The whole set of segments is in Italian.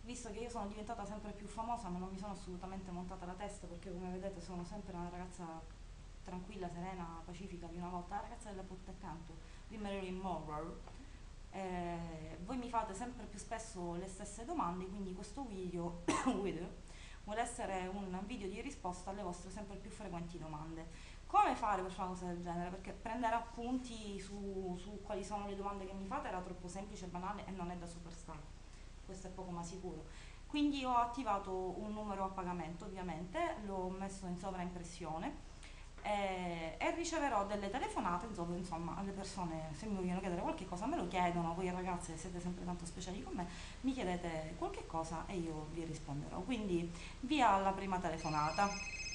visto che io sono diventata sempre più famosa, ma non mi sono assolutamente montata la testa, perché come vedete sono sempre una ragazza tranquilla, serena, pacifica di una volta, la ragazza della porta accanto di Marilyn Monroe. Voi mi fate sempre più spesso le stesse domande, quindi questo video, video vuole essere un video di risposta alle vostre sempre più frequenti domande. Come fare per fare una cosa del genere? Perché prendere appunti su quali sono le domande che mi fate era troppo semplice, banale e non è da superstar. Questo è poco ma sicuro. Quindi ho attivato un numero a pagamento, ovviamente, l'ho messo in sovraimpressione e riceverò delle telefonate, insomma, alle persone, se mi vogliono chiedere qualche cosa me lo chiedono, voi ragazze siete sempre tanto speciali con me, mi chiedete qualche cosa e io vi risponderò. Quindi via alla prima telefonata.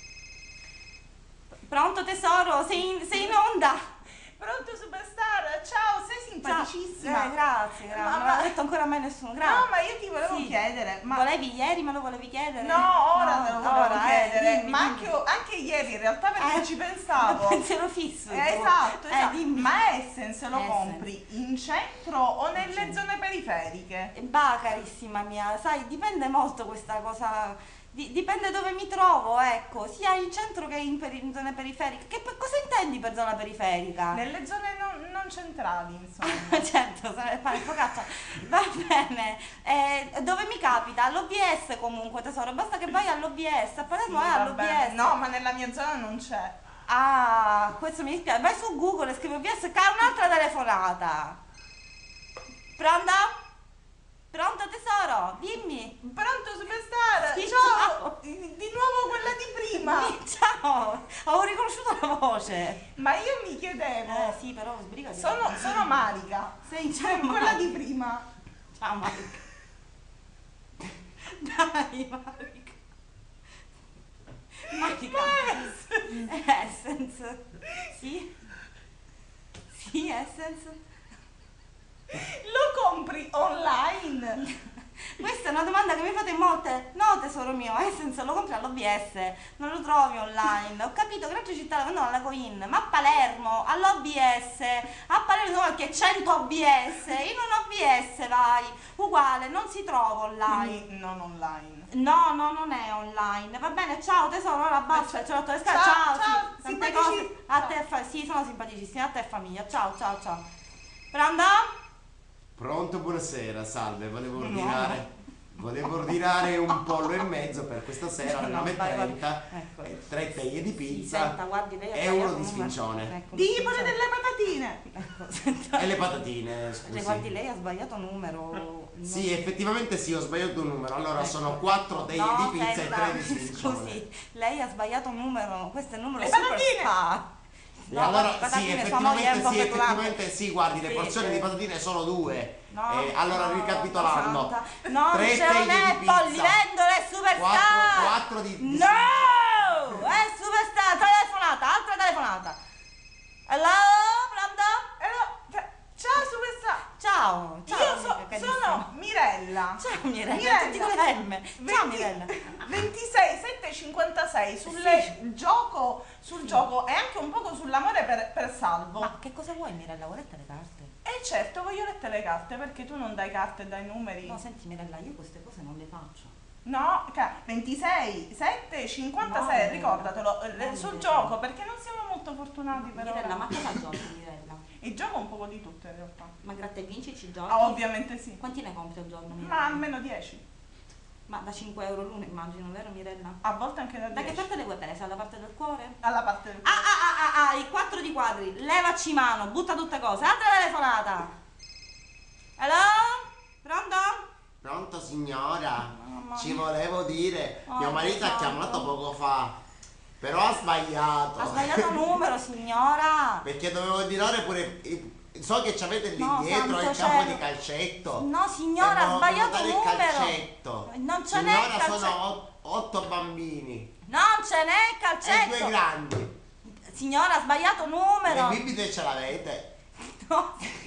Pronto tesoro, sei in onda? Pronto superstar, ciao, sei simpaticissima. Grazie, non l'ha detto ancora a me nessuno, grazie. No, ma io ti volevo chiedere, ma... Volevi ieri, me lo volevi chiedere? No, ora te lo volevo chiedere, dimmi, ma dimmi. Anche ieri in realtà perché ci pensavo. Pensiero fisso. Esatto. Dimmi. Ma Essence lo Essence. compri in centro o nelle zone periferiche? Bah, carissima mia, sai, dipende molto questa cosa... Dipende dove mi trovo, ecco, sia in centro che in zone periferiche. Cosa intendi per zona periferica? Nelle zone non centrali, insomma. Certo, pane focaccia. Va bene. Dove mi capita? All'OBS comunque, tesoro, basta che vai all'OBS, a Palermo Sì, è va all'OBS. bene. No, ma nella mia zona non c'è. Ah, questo mi dispiace. Vai su Google e scrivi OBS che ha un'altra telefonata. Pronto? Pronto tesoro? Dimmi. Pronto superstar? Sì, Ciao! Di nuovo quella di prima. Ciao, avevo riconosciuto la voce. Ma io mi chiedevo. Sì, però sbrigati. Sono Marica. Sei quella di prima. Ciao Marica. Dai Marica. Marica. Essence. Sì? Sì, Essence. Lo compri online? Questa è una domanda che mi fate in molte. No tesoro mio, Essence lo compri all'OBS, non lo trovi online. Ho capito che in altre città lo vendono alla Coin, ma a Palermo, all'OBS, a Palermo che 100 OBS, in un OBS vai, uguale, non si trova online. Quindi non online. No, non è online. Va bene, ciao tesoro, ora basta, ce l'ho detto, ciao, ciao, sì, tante cose. A te sì, sono simpaticissima, a te e famiglia. Ciao. Pronto? Pronto, buonasera, salve, volevo ordinare un pollo e mezzo per questa sera alle 9:30, Ecco. 3 teglie di pizza Senta, guardi, lei ha e uno sbagliato di numero. sfincione. Ecco, Digli pure delle patatine. Ecco, senta. E le patatine, Cioè, scusi. guardi, lei ha sbagliato numero. Sì, effettivamente sì, ho sbagliato un numero. Allora Ecco. sono 4 teglie No, di pizza senta, e 3 di sfincione. scusi, lei ha sbagliato numero, questo è il numero Le super patatine! spa. E No, allora le sì, patatine sono io effettivamente sì, guardi, le Sì, porzioni di patatine sono 2. No, allora no, ricapitolando. santa. No, 3 ce non teglie è di pizza. Pollivendole superstar. 4 di No! È superstar, altra telefonata. Hello, pronto? Ciao superstar. Ciao, Io amica carissima. sono Mirella. Ciao Mirella, tutti con le M. Ciao Mirella. 26 756 sul gioco e anche un poco sull'amore per Salvo. Ma che cosa vuoi Mirella? Vuoi lettere le carte? E certo, voglio lettere le carte perché tu non dai carte e dai numeri. No, senti Mirella, io queste cose non le faccio. No, 26 756, No, ricordatelo no, sul no. gioco perché non siamo molto fortunati però. Mirella, ma cosa giochi Mirella? Il gioco è un po' di tutto in realtà. Ma gratta e vinci ci giochi? Ah, ovviamente sì. Quanti ne compri al giorno Mirella? Ma almeno 10. Ma da 5 euro l'uno immagino, vero Mirella? A volte anche da Da 10. che parte le vuoi prese? Alla parte del cuore? Alla parte del I 4 di quadri, levaci mano, butta tutte cose. Altra telefonata. Hello? Pronto? Pronto signora? Mamma Ci mia. volevo dire, Oh, mio marito ha esatto. chiamato poco fa, però ha sbagliato. Ha sbagliato numero, signora. Perché dovevo ordinare pure, so che ci avete lì No, dietro santo il campo cielo. di calcetto. No, signora, ha Devo sbagliato notare il numero. calcetto. Non ce n'è il Signora, calcetto. sono 8 bambini Non ce n'è il e 2 calcetto. grandi. Signora, ha sbagliato Le numero. bibite ce l'avete? No.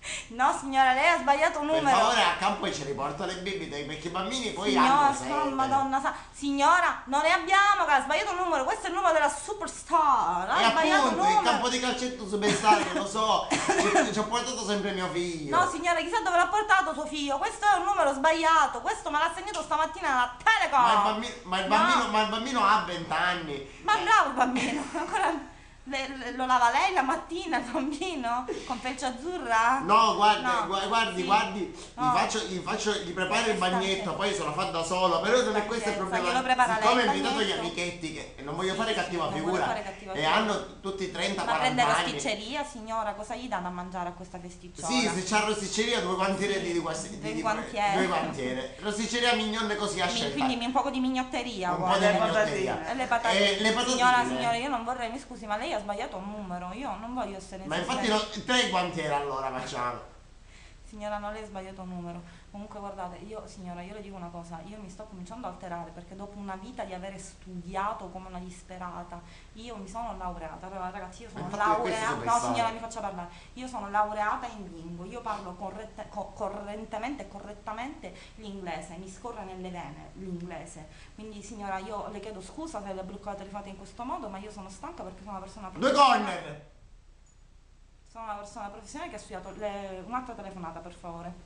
No signora, lei ha sbagliato un Per numero. favore, a campo ci riporto le bibite perché i bambini poi Signora, hanno sete. oh, Madonna signora, non ne abbiamo, che ha sbagliato un numero, questo è il numero della superstar, E ha sbagliato un appunto, il numero. campo di calcetto superstar, lo so, ci ho portato sempre mio figlio. No signora, chissà dove l'ha portato suo figlio, questo è un numero sbagliato, questo me l'ha segnato stamattina alla Telecom. Ma il bambino ha 20 anni. Ma bravo il bambino, ancora lo lava lei la mattina il bambino con felce azzurra? No, guardi, No, guardi, sì. guardi, No. gli preparo il bagnetto, poi se lo fa da solo, però non è questo il Stanchezza, problema. glielo prepara lei Siccome il ho invitato gli bagnetto. amichetti, che non voglio fare Sì, cattiva non figura, vuole fare cattiva e figura. hanno tutti 30-40 Ma prende anni. rosticceria signora, cosa gli danno a mangiare a questa festicciona? Sì, se c'ha rosticceria, due guantiere Sì, due guantiere. due guantiere. Rosticceria mignonne così a scelta. Quindi un po' di mignotteria, Un po' guarda. di le mignotteria. patatine. E le patatine. Le patatine. Signora, io non vorrei, mi scusi, ma lei ha sbagliato un numero, io non voglio essere Ma infatti insistente. 3 guantiere allora facciamo. Signora, non lei ha sbagliato un numero. Comunque guardate, signora, io le dico una cosa, io mi sto cominciando a alterare perché dopo una vita di avere studiato come una disperata, io mi sono laureata. Allora ragazzi, io sono infatti per questo laureata. dove No stai? signora, mi faccia parlare. Io sono laureata in lingue, io parlo correntemente e correttamente l'inglese, mi scorre nelle vene l'inglese. Quindi signora, io le chiedo scusa se le bloccate le fate in questo modo, ma io sono stanca perché sono una persona Due professionale. corner! Sono una persona professionale che ha studiato un'altra telefonata, per favore.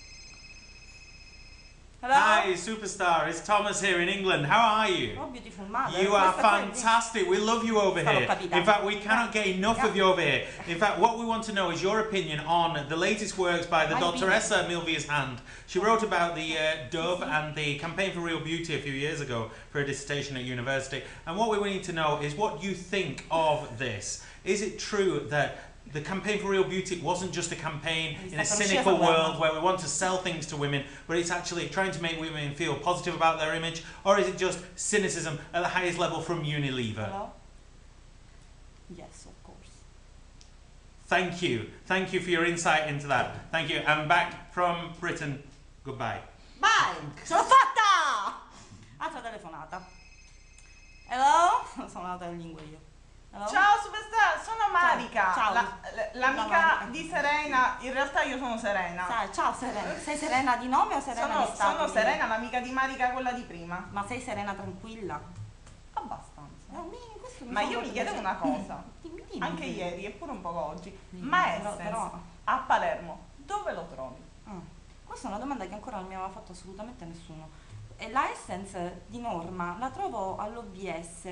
Hello? Hi, superstar. It's Thomas here in England. How are you? Oh, beautiful mother. You are Questa qua è il- fantastic. We love you over Stavo here. capitando. In fact, we cannot get enough Yeah. of you over here. In fact, what we want to know is your opinion on the latest works by the My Dottoressa Milvia's Hand. She wrote about the Dove and the campaign for real beauty a few years ago for a dissertation at university. And what we need to know is what you think of this. Is it true that the campaign for real beauty wasn't just a campaign in a cynical world where we want to sell things to women, but it's actually trying to make women feel positive about their image? Or is it just cynicism at the highest level from Unilever? Hello? Yes, of course. Thank you. Thank you for your insight into that. Thank you. I'm back from Britain. Goodbye. Vai! Ce l'ho fatta! Altra telefonata. Hello? Sono andata in lingua io. Hello? Ciao superstar, sono Marica, Ciao. l'amica Marica. di Serena. In realtà io sono Serena. Ciao Serena. Sei Serena di nome o Serena di stato? Sono Serena, l'amica di Marica, quella di prima. Ma sei Serena tranquilla? Abbastanza. Questo Ma io fa mi chiedevo piacere. una cosa, Dimmi. anche ieri e pure un po' oggi. Dimmi, Ma però- Essence però- a Palermo, dove lo trovi? Questa è una domanda che ancora non mi aveva fatto assolutamente nessuno. E la Essence di norma la trovo all'OVS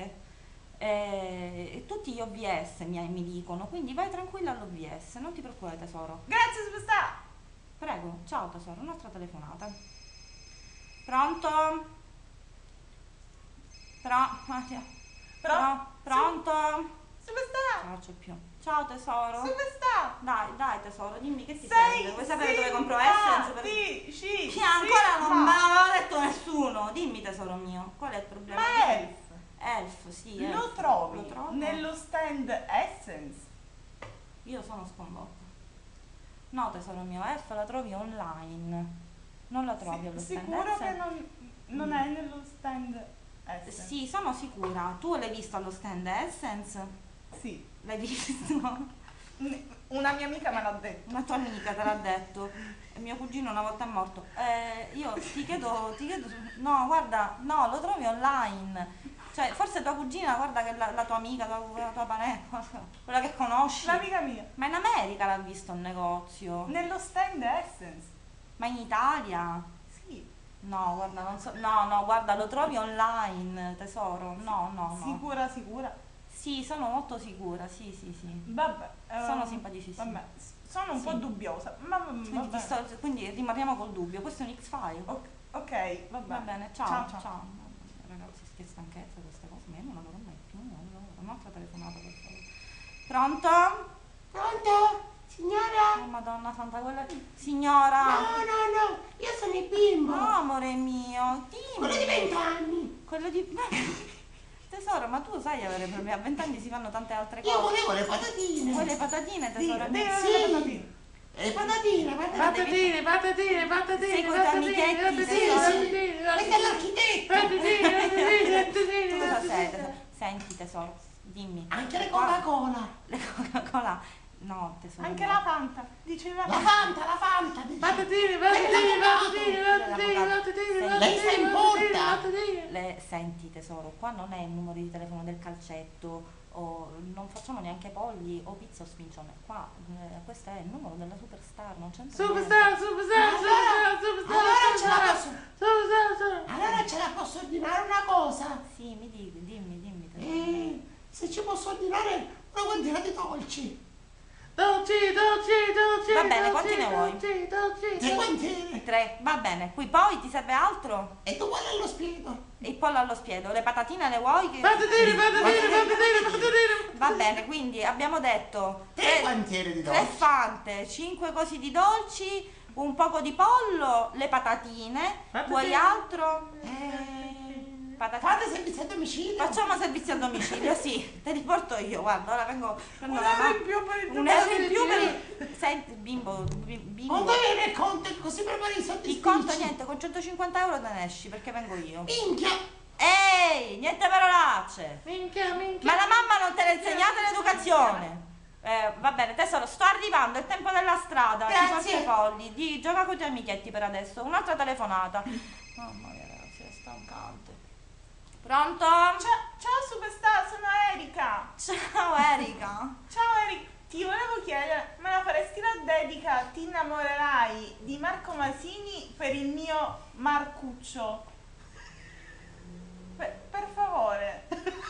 e tutti gli OVS mi dicono, quindi vai tranquilla all'OVS, non ti preoccupare tesoro. Grazie superstar! Prego, ciao tesoro, un'altra telefonata. Pronto? Pronto? Superstar! Non c'è più. Ciao tesoro. Superstar! Dai tesoro, dimmi che ti Sei serve. Vuoi sapere dove compro Essence? simpatici, Ancora non me ma l'aveva detto nessuno. Dimmi tesoro mio, qual è il problema? Elf Elf, sì, Elf. lo trovi trovo? nello stand Essence. Io sono sconvolta. No tesoro mio, Elf la trovi online. Non la trovi allo stand Sicuro che Essence? non è nello stand Essence? Sì, sono sicura. Tu l'hai visto allo stand Essence? Sì. L'hai visto? Una mia amica me l'ha detto. Una tua amica te l'ha detto. E mio cugino una volta è morto. Io ti chiedo, no guarda, no, lo trovi online. Cioè, forse tua cugina, guarda che la tua amica, la tua parente, quella che conosci. L'amica mia. Ma in America l'ha visto un negozio. Nello stand Essence. Ma in Italia? Sì. No, guarda, non so. No, guarda, lo trovi online, tesoro. No. Sicura? Sì, sono molto sicura, sì. Vabbè. Sono simpaticissimi. Vabbè, sono un po' Sì. dubbiosa. Ma Quindi, vabbè. quindi rimaniamo col dubbio. Questo è un X-File. Ok, vabbè. Va bene, ciao. Ciao. Ragazzi, che stanchezza queste cose. Ma io non lavoro mai più. Un'altra telefonata, per favore. Pronto? Pronto? Signora? Oh, Madonna santa, quella. Signora! No, io sono il bimbo. No, amore mio, dimmi. Quello di 20 anni. Quello di. Tesoro, ma tu sai avere problemi. A 20 anni si fanno tante altre cose. Io volevo le patatine. Vuoi le patatine, tesoro? Sì. Le patatine. Sei coi tuoi amichetti, tesoro. Questo è l'architetto. Tu cosa sei, tesoro? Senti, tesoro, dimmi. Anche le Coca-Cola. Le Coca-Cola. No, tesoro Anche mio. la Fanta, diceva La Fanta, dice. Patatine, Lei sta in porta. Senti tesoro, qua non è il numero di telefono del calcetto, o non facciamo neanche polli o pizza o spincione. Qua questo è il numero della Superstar, non c'entra niente. Allora ce la posso ordinare una cosa? Sì, dimmi tesoro. Se ci posso ordinare una quantina di dolci. Dolci. Va bene, quanti ne vuoi? 3 quantine. 3, va bene. Poi ti serve altro? E tu vuoi allo spiedo? Il pollo allo spiedo, le patatine le vuoi? Patatine. Va bene, quindi abbiamo detto 3 quantiere di 3 dolci. fante, 5 cosi di dolci, un poco di pollo, le patatine. Vuoi altro? Patatine. Fate servizio a domicilio. Facciamo servizio a domicilio, sì, te li porto io, guarda, ora prendo un la euro mano. in più per il Un euro in più per il... Senti, bimbo. Non dovere il conto, così prepari i soldi. Il conto niente, con 150 euro te ne esci perché vengo io. Minchia. Ehi, niente parolacce. Minchia. Ma la mamma non te l'ha insegnata l'educazione. Va bene, tesoro, sto arrivando, è tempo della strada. Ti Grazie. passo i fogli. Gioca con i tuoi amichetti per adesso. Un'altra telefonata. Mamma mia, ragazzi, è stancante. Pronto? Ciao Superstar, sono Erika. Ciao Erika. Ciao Erika, ti volevo chiedere, me la faresti la dedica Ti innamorerai di Marco Masini per il mio Marcuccio? Per favore.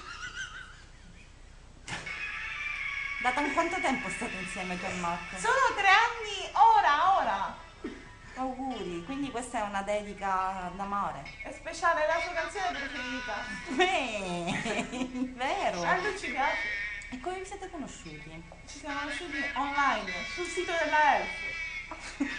Da quanto tempo state insieme tu e Marco? Sono 3 anni, ora. Auguri, quindi questa è una dedica d'amore. È speciale, è la sua canzone preferita. Vero? A lui ci piace. E come vi siete conosciuti? Ci siamo conosciuti online, sul sito della Elf.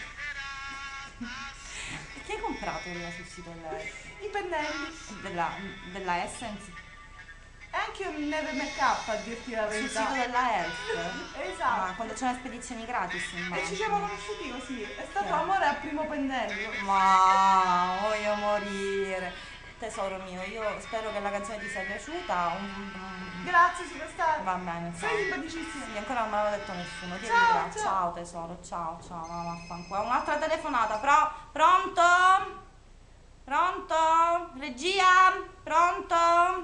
Che hai comprato sul sito I pennelli. della Essence? E anche un neve make up, a dirti la Sul verità. sito della Elf? Esatto. Quando c'è le spedizioni gratis, immagino. E ci siamo conosciuti così. È stato Sì. amore a primo pennello. Ma voglio morire. Tesoro mio, io spero che la canzone ti sia piaciuta. Grazie Superstar. Va bene, Sei ciao. simpaticissima. Sì, ancora non me l'ha detto nessuno. Ti Ciao, ringrazio. ciao. Ciao tesoro, ciao, no, vaffanculo. Un'altra telefonata, pronto? Pronto? Regia? Pronto?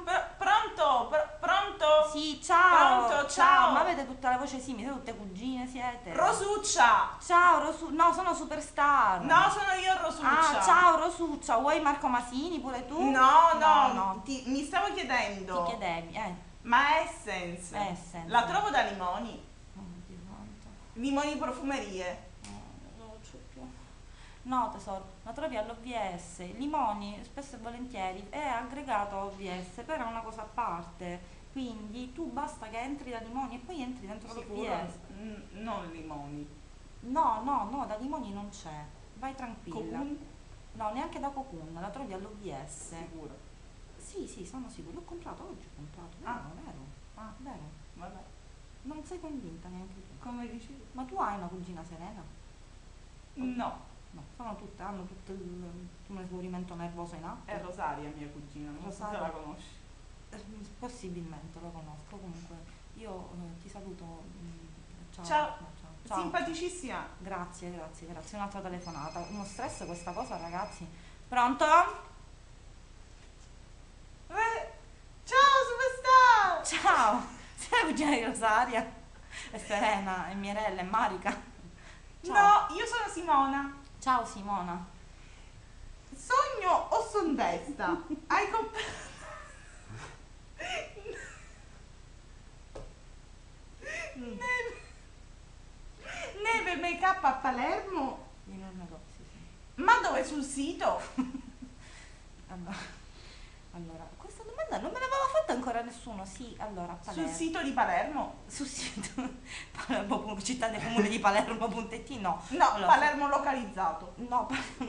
Pronto? Sì, ciao. Pronto, ciao. Ma avete tutta la voce simile, tutte cugine siete? Rosuccia. Ciao no, sono Superstar. No, sono io Rosuccia. Ah, ciao Rosuccia, vuoi Marco Masini pure tu? No. Mi stavo Ti chiedendo. chiedevi, Ma Essence. Essence. La trovo da limoni. Oddio santo. Limoni profumerie. Non c'è più. No tesoro, la trovi all'OVS. Limoni spesso e volentieri è aggregato a OVS, però è una cosa a parte. Quindi tu basta che entri da limoni e poi entri dentro Sicuro? l'OVS. Non limoni. No, da limoni non c'è. Vai tranquilla. Cocoon? No, neanche da Cocoon, la trovi all'OVS. Sicuro. Sì, sono sicuro. L'ho comprato oggi, ho comprato. Vero. Ah, Vero. vabbè. Non sei convinta neanche tu. Come dici? Ma tu hai una cugina Serena? No. No, hanno tutto un esaurimento nervoso in atto. È Rosaria, mia cugina. Non so se Rosaria. la conosci. Possibilmente lo conosco. Comunque io ti saluto. Ciao. Ciao. Simpaticissima. Grazie. Un'altra telefonata. Uno stress questa cosa, ragazzi. Pronto? Ciao Superstar. Ciao. Sei la cugina di Rosaria? E Serena, e Mirella, e Marica. Ciao. No, io sono Simona. Ciao Simona. Sogno o son desta? Hai comprato... Neve make up a Palermo? In un negozio, sì. Ma dove? Sul sito? Allora, questa domanda non me l'aveva fatta ancora nessuno. Sì, allora, a Palermo. Sul sito di Palermo? Sul sito Palermo, città del comune di Palermo.it, no. No, Allora, Palermo localizzato. No,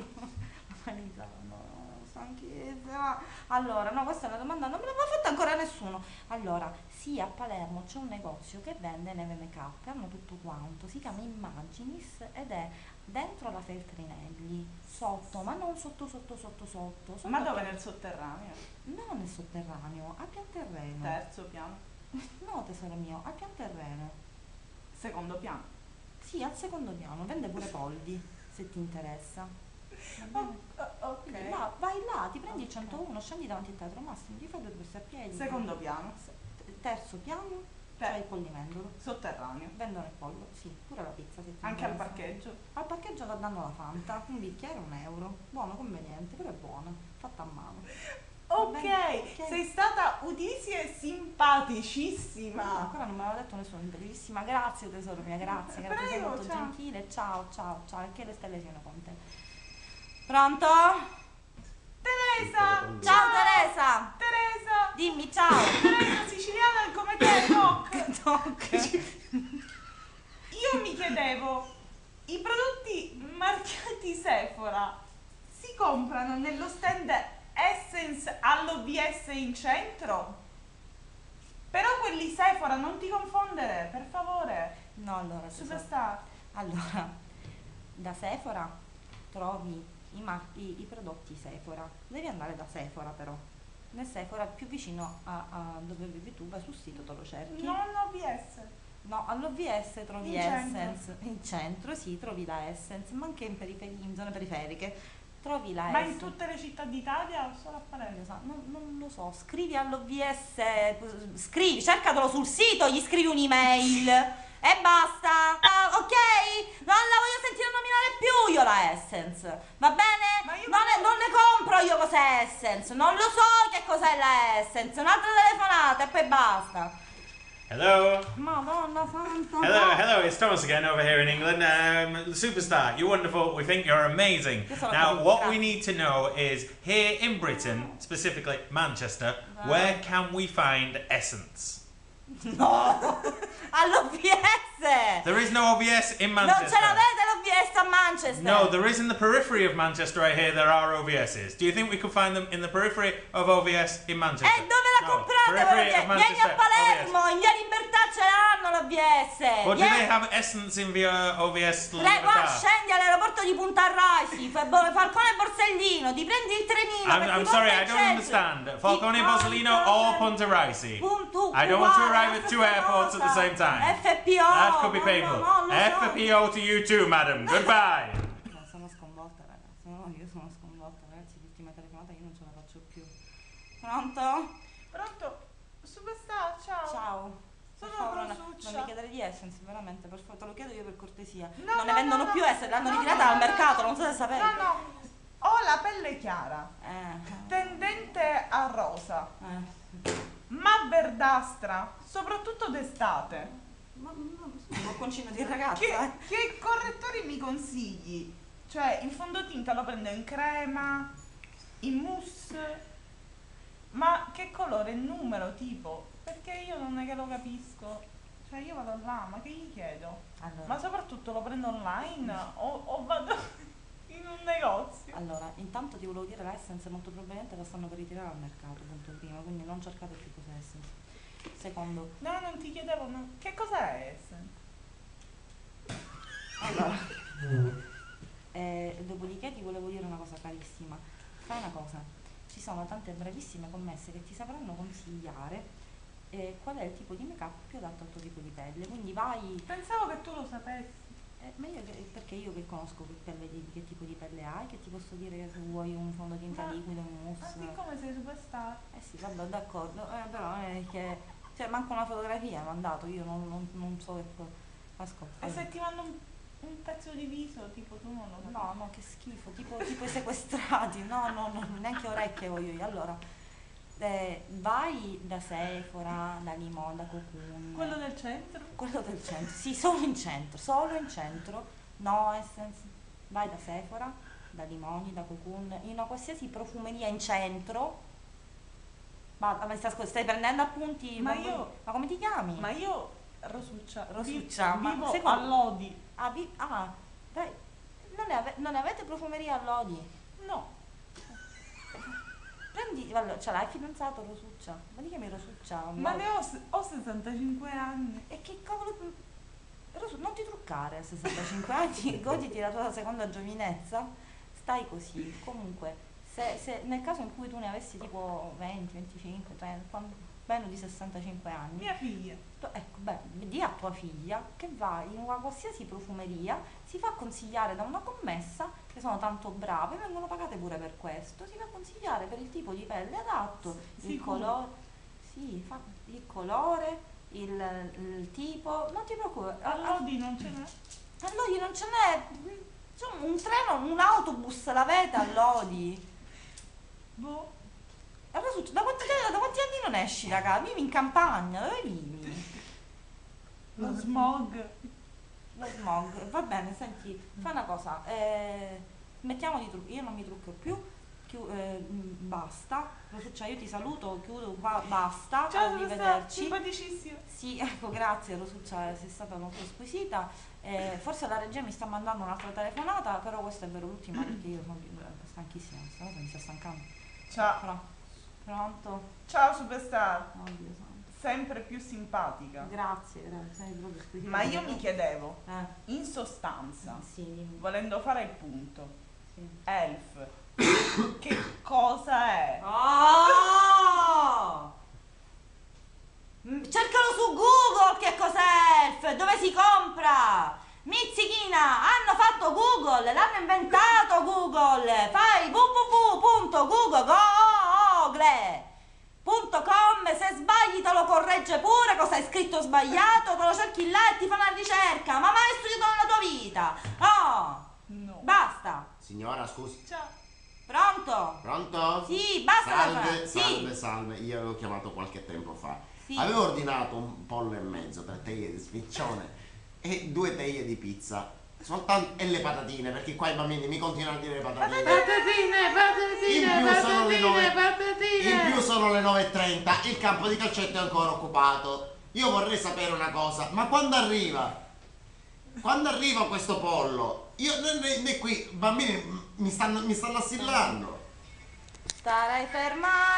stanchezza. Allora, no, questa è una domanda, non me l'aveva fatta ancora nessuno. Allora, sì, a Palermo c'è un negozio che vende neve make up, hanno tutto quanto, si chiama Imaginis ed è dentro la Feltrinelli, sotto, ma non sotto. Ma dove? Nel sotterraneo? No, nel sotterraneo, a pian terreno. Terzo piano? No, tesoro mio, a pian terreno. Secondo piano. Sì, al secondo piano, vende pure polli, se ti interessa. Va bene? Ok. Là, vai là, ti prendi il Ok. 101, scendi davanti al teatro Massimo, ti fai 2 passi a piedi. Secondo piano. Terzo piano, c'è il pollimendolo. Sotterraneo. Vendono il pollo, sì, pure la pizza se ti Anche al interessa. parcheggio. Al parcheggio danno la Fanta, un bicchiere €1. Buono, conveniente, però è buona, fatta a mano. Ok, bene, ok. sei stata utilissima e simpaticissima. Ancora non me l'ha detto nessuno, bellissima, grazie tesoro mia, grazie, Prego, sei molto ciao. gentile, ciao, ciao, ciao, e che le stelle siano con te. Pronto? Teresa! Ciao Teresa! Teresa! Dimmi ciao! Teresa siciliana come te, Doc! Toc. Io mi chiedevo, i prodotti marchiati Sephora si comprano nello stand Essence all'OVS in centro? Però quelli Sephora, non ti confondere, per favore. No, allora, tesoro. Superstar. Allora, da Sephora trovi i prodotti Sephora. Devi andare da Sephora però. Nel Sephora più vicino a dove vivi tu, vai sul sito, te lo cerchi. Non OVS. No, all'OVS trovi In Essence. In centro, sì, trovi la Essence, ma anche in zone periferiche. Trovi la Ma in Essence. tutte le città d'Italia o solo a Palermo? Non lo so, scrivi all'OVS, scrivi, cercatelo sul sito, gli scrivi un'email e basta, ok? Non la voglio sentire nominare più io la Essence, va bene? Ma io Non ne compro io cos'è Essence, non lo so che cos'è la Essence, un'altra telefonata e poi basta. Hello. Madonna santa. Hello, it's Thomas again over here in England. Superstar, you're wonderful. We think you're amazing. Now, what we need to know is here in Britain, specifically Manchester, where can we find Essence? No, all'OVS. There is no OVS in Non Manchester. ce l'avete l'OVS a Manchester? No, there is in the periphery of Manchester. I hear there are OVSs. Do you think we could find them in the periphery of OVS in Manchester? E dove la No, comprate? periphery of Vieni a Manchester, Palermo, OVS. in via Libertà ce l'hanno l'OVS. But do they have Essence in the OVS? Qua scendi all'aeroporto di Punta Raisi, Falcone e Borsellino, ti prendi il trenino. che ti I'm porta sorry, in I don't centro. understand. Falcone Ti Borsellino porta or per- Punta Raisi? Punto I don't want to uguale, arrive at two airports at the same time. FPO. That could be no, painful. no, lo so. FPO to you too, madam. Goodbye. No, sono sconvolta ragazzi, no, io sono sconvolta ragazzi, l'ultima telefonata io non ce la faccio più. Pronto? Pronto? Superstar, ciao. Ciao. Per Sono favore, Rosuccia. non mi chiedere di Essence, veramente, per favore, te lo chiedo io per cortesia. No, non ne no, vendono no, più no. Essence, l'hanno No, ritirata no, dal no, mercato, no. non so se sapete. No, no, ho la pelle chiara, Eh. tendente a rosa, Eh. ma verdastra, soprattutto d'estate. Ma no, un bocconcino di ragazza. Che correttori mi consigli? Cioè, il fondotinta lo prendo in crema, in mousse, ma che colore, numero, tipo? Perché io non è che lo capisco. Cioè, io vado là, ma che gli chiedo? Allora, Ma soprattutto lo prendo online o vado in un negozio? allora, intanto ti volevo dire, la Essence molto probabilmente la stanno per ritirare al mercato, punto primo, quindi non cercate più cos'è Essence. Secondo, No, non ti chiedevo, che cos'è Essence? allora, dopodiché ti volevo dire una cosa carissima. Fai una cosa, ci sono tante bravissime commesse che ti sapranno consigliare qual è il tipo di make up più adatto al tuo tipo di pelle, quindi vai. Pensavo che tu lo sapessi. Ma io perché io che conosco che tipo di pelle hai, che ti posso dire che se vuoi un fondotinta Ma- liquido, un Ma mousse. siccome sei superstar. Eh sì, vabbè, d'accordo, però è che, cioè, manca una fotografia mi ha mandato, io non so che ascolta. E se ti mando un pezzo di viso, tipo tu non lo sai. No, che schifo, tipo i sequestrati, no, neanche orecchie voglio io. Allora, vai da Sephora, da Limon, da Cocoon. Quello del centro? Quello del centro, sì, solo in centro, no Essence, vai da Sephora, da Limoni, da Cocoon, in una qualsiasi profumeria in centro. Ma stai prendendo appunti? Ma io- Ma come ti chiami? Ma io, Rosuccia, Rosuccia, ma vivo secondo- a Lodi. Dai, non ne avete profumeria a Lodi? No, Prendi, allora, ce l'hai fidanzato Rosuccia? Ma ti chiami Rosuccia? ma ne ho 65 anni. E che cavolo... non ti truccare a 65 anni, goditi la tua seconda giovinezza, stai così. Comunque, se nel caso in cui tu ne avessi tipo 20, 25, 30, meno di 65 anni. Mia figlia. Ecco, beh, di a tua figlia che va in una qualsiasi profumeria, si fa consigliare da una commessa, che sono tanto brave, vengono pagate pure per questo, si fa consigliare per il tipo di pelle adatto, il Sicuro. colore, sì, fa il colore, il tipo, non ti preoccupare. All'Odi non ce n'è? A Lodi non ce n'è, insomma, un treno, un autobus l'avete a Lodi? Boh. Allora, da quanti anni non esci da casa? Vivi in campagna, dove vivi? Lo smog. Lo smog, va bene, senti, fai una cosa, mettiamo di trucco, io non mi trucco più, basta, Rosuccia, io ti saluto, chiudo qua, basta, Ciao, arrivederci. simpaticissima. Sì, ecco, grazie Rosuccia, sei stata molto squisita, forse la regia mi sta mandando un'altra telefonata, però questa è vero l'ultima perché io sono stanchissima, questa cosa mi sta stancando. Ciao. Pronto? Ciao superstar. Oddio santo. Sempre più simpatica. Grazie, sei proprio squisita. Ma io mi chiedevo, Eh, in sostanza, sì, dimmi. volendo fare il punto, Sì. Elf, che cosa è? Oh! Cercalo su Google che cos'è Elf, dove si compra? Mizzichina, hanno fatto Google, l'hanno inventato Google. Fai www.google.com, se sbagli te lo corregge pure, cosa hai scritto sbagliato, te lo cerchi là e ti fa una ricerca. Ma mai studiato nella tua vita? Oh! No. Basta. Signora, scusi. Ciao. Pronto? Pronto? Sì, basta. Salve, Sì. salve, salve. Io avevo chiamato qualche tempo fa. Sì. Avevo ordinato un pollo e mezzo, 3 teglie di spiccione e 2 teglie di pizza. Soltanto e le patatine, perché qua i bambini mi continuano a dire patatine. In più sono le 9:30, il campo di calcetto è ancora occupato. Io vorrei sapere una cosa, ma quando arriva? Quando arriva questo pollo? Io né qui, i bambini mi stanno assillando. Starai ferma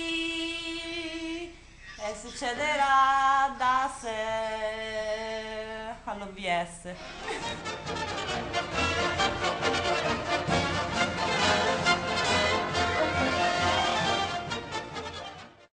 lì e succederà da sé all'OBS.